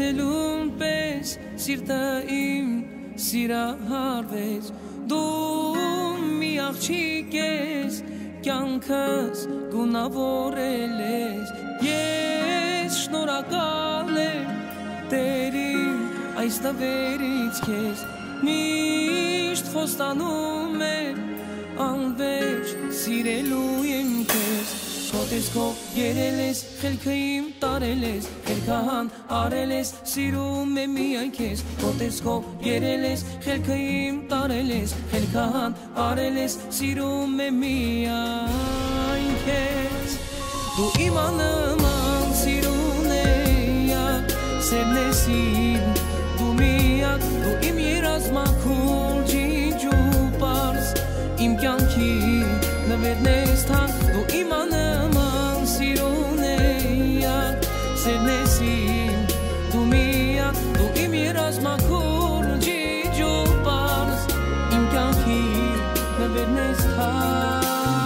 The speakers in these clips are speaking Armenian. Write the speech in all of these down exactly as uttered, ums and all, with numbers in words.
Սիրելուն պես սիրտը իմ սիրահարվեց Դու մի աղջիկ ես կյանքս գունավորել ես Ես շնորհակալ եմ Տերին այս տվերից քեզ Միշտ խոստանում եմ անվերջ սիրելու եմ քեզ Քո տեսքով երել ես, խելքը իմ տարել ես Խելքահան արել ես, սիրում եմ միայն քեզ Քո տեսքով երել ես, խելքը իմ տարել ես Խելքահան արել ես, սիրում եմ միայն քեզ Դու իմ աննման սիրուն էյակ Սերն ես իմ, դու միակ Դու իմ երազմաքուր ջիջու պարզ Իմ կյանքի նվերն ես թանկ Դու իմ աննման սիրուն էյակ Սերն ես իմ, դու միակ Դու իմ երազմաքուր ջիջու պարզ Իմ կյանքի նվերն ես թանկ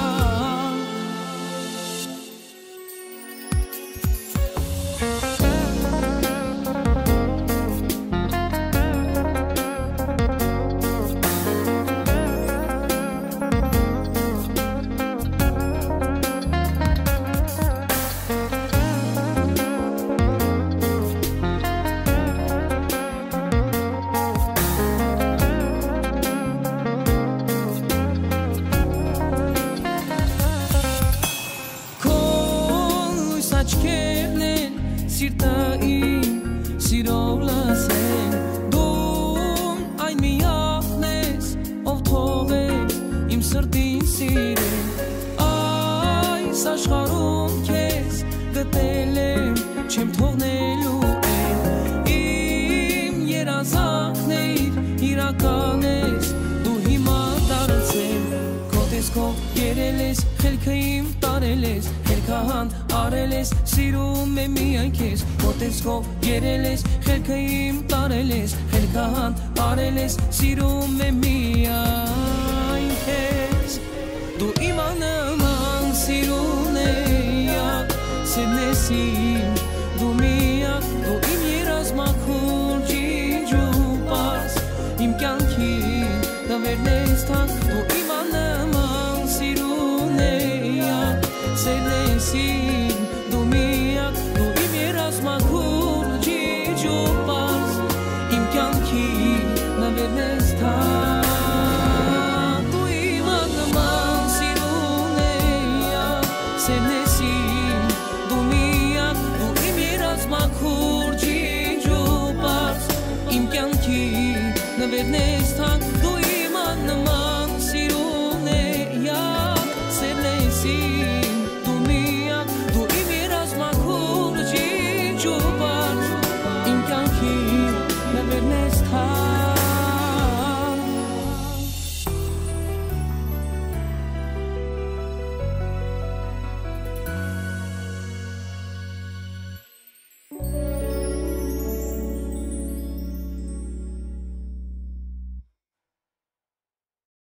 Աչքերն են սիրտը իմ սիրով լսեն Դու այն միակն ես ով թողեց իմ սրտին սիրել Այս աշխարհում քեզ գտել եմ չեմ թողնելու եմ Իմ երազանքն էիր իրական ես դու հիմա դարձել Քո տեսքով երել ես խելքը իմ տարել ես Խելքահան արել ես, սիրում եմ միայն քեզ Քո տեսքով երել ես, խելքը իմ տարել ես Խելքահան արել ես, սիրում եմ միայն քեզ Դու իմ աննման սիրուն էյակ Սերն ես իմ, դու միակ Դու իմ երազմաքուր ջիջու պարզ Իմ կյանքի նվերն ես թանկ Դու իմ աննման սիրուն էյակ Սերն ես իմ, դու միակ Դու իմ երազմաքուր ջիջու պարզ Իմ կյանքի նվերն ես թանկ Դու իմ աննման սիրուն էյակ Սերն ես իմ, դու միակ Դու իմ երազմաքուր ջիջու պարզ Իմ կյանքի նվերն ես թանկ